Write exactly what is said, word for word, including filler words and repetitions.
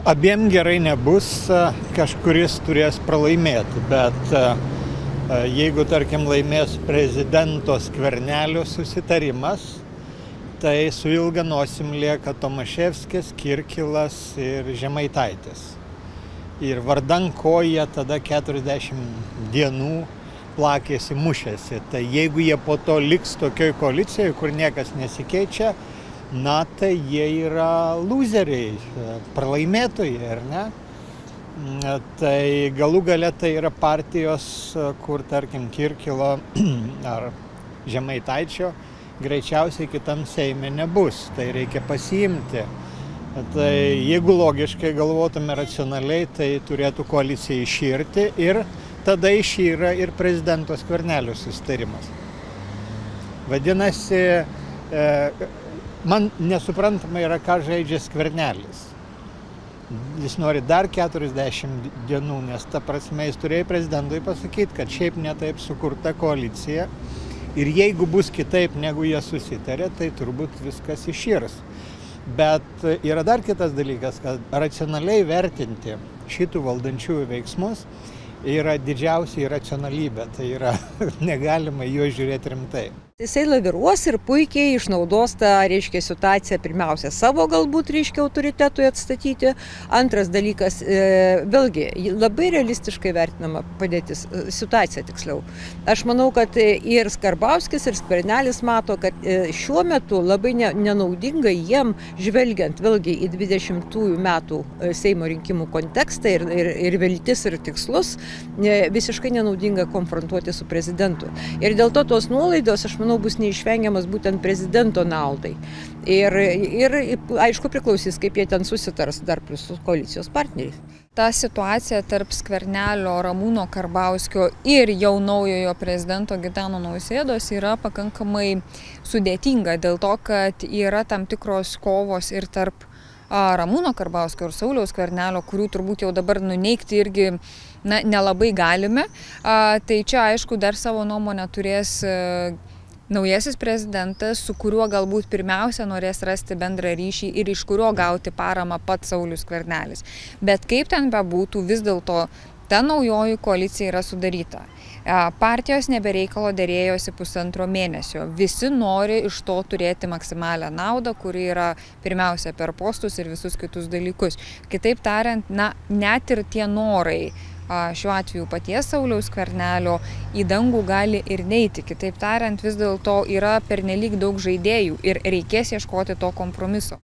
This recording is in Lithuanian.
Abiem gerai nebus, kažkuris turės pralaimėti, bet jeigu, tarkim, laimės prezidento Skvernelio susitarimas, tai su ilga nosim lieka Tomaševskis, Kirkilas ir Žemaitaitis. Ir vardan ko jie tada keturiasdešimt dienų plakėsi, mušėsi. Tai jeigu jie po to liks tokioj koalicijoje, kur niekas nesikeičia, na, tai jie yra lūzeriai, pralaimėtojai, ar ne? Tai galų gale tai yra partijos, kur, tarkim, Kirkilo ar Žemaitaičio greičiausiai kitam Seime nebus, tai reikia pasiimti. Tai jeigu logiškai galvotume racionaliai, tai turėtų koalicija iširti ir tada išyra ir prezidento Skvernelio susitarimas. Vadinasi, man nesuprantama yra, ką žaidžia Skvernelis. Jis nori dar keturiasdešimt dienų, nes ta prasme jis turėjo prezidentui pasakyti, kad šiaip netaip sukurta koalicija ir jeigu bus kitaip, negu jie susitarė, tai turbūt viskas iširs. Bet yra dar kitas dalykas, kad racionaliai vertinti šitų valdančiųjų veiksmus yra didžiausia racionalybė, tai yra negalima juos žiūrėti rimtai. Jisai laviruos ir puikiai išnaudos tą, reiškia, situaciją pirmiausia savo galbūt, reiškia, autoritetui atstatyti. Antras dalykas, e, vėlgi, labai realistiškai vertinama padėtis, situacija tiksliau. Aš manau, kad ir Karbauskis, ir Skvernelis mato, kad šiuo metu labai ne, nenaudinga jiem, žvelgiant vėlgi į dvidešimtųjų metų Seimo rinkimų kontekstą ir, ir, ir viltis ir tikslus, visiškai nenaudinga konfrontuoti su prezidentu. Ir dėl to tos nuolaidos, aš manau, bus neišvengiamas būtent prezidento naudai. Ir, ir aišku priklausys, kaip jie ten susitars dar plus su koalicijos partneriais. Ta situacija tarp Skvernelio, Ramūno Karbauskio ir jau naujojo prezidento Gitano Nausėdos yra pakankamai sudėtinga dėl to, kad yra tam tikros kovos ir tarp Ramūno Karbauskio ir Sauliaus Skvernelio, kurių turbūt jau dabar nuneigti irgi na, nelabai galime. A, tai čia aišku dar savo nuomonę turės a, naujasis prezidentas, su kuriuo galbūt pirmiausia norės rasti bendrą ryšį ir iš kurio gauti paramą pats Saulius Skvernelis. Bet kaip ten bebūtų, vis dėlto ta naujoji koalicija yra sudaryta. Partijos nebereikalo derėjosi pusantro mėnesio. Visi nori iš to turėti maksimalią naudą, kuri yra pirmiausia per postus ir visus kitus dalykus. Kitaip tariant, na, net ir tie norai šiuo atveju paties Sauliaus Skvernelio į dangų gali ir neiti. Kitaip tariant, vis dėlto yra pernelyg daug žaidėjų ir reikės ieškoti to kompromiso.